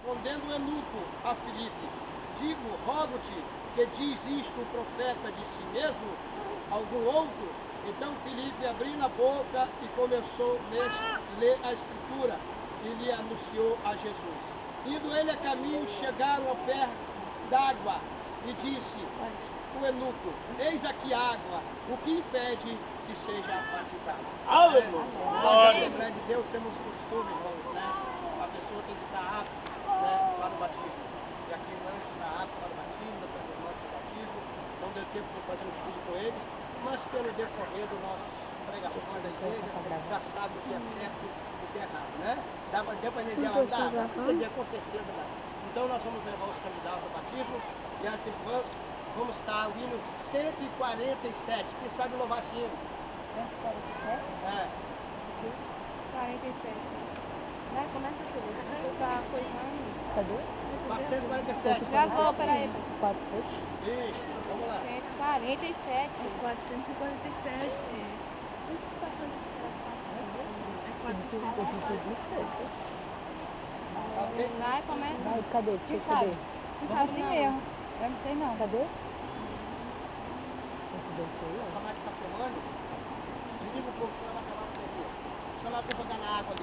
Respondendo o eunuco a Filipe: digo, rogo-te, que diz isto o profeta de si mesmo? Algum outro? Então Filipe abriu a boca e começou a ler a escritura e lhe anunciou a Jesus. Indo ele a caminho, chegaram ao pé d'água e disse o eunuco: eis aqui água, o que impede que seja batizado? Aleluia! Nós, na Assembleia de Deus, temos costume, irmãos, né? A pessoa tem que estar apta, né, para o batismo. E aqui o anjo está apto para o batismo, essas irmãs para o batismo. Não deu tempo de fazer um estudo com eles, mas pelo decorrer do nosso pregações da igreja, já sabe o que é certo e o que é errado, né? Deu para entender ela andar? Dá para entender, com certeza dá. Então nós vamos levar os candidatos ao batismo e as irmãs vamos estar o hino 147. Quem sabe louvar esse hino? 147? É. 47. Vai, começa tudo. Tá coisando. Cadê? 447. Já vou, peraí. 400. Isso, vamos lá. 147. 447. Ok? Vai, começa. Vai, cadê? Deixa eu saber. Não sabe não. Eu não sei não. Cadê? Esse aí, ó. Essa máquina está filmando. Desliga um pouco, senão vai acabar a bateria. Deixa eu lá para jogar na água ali.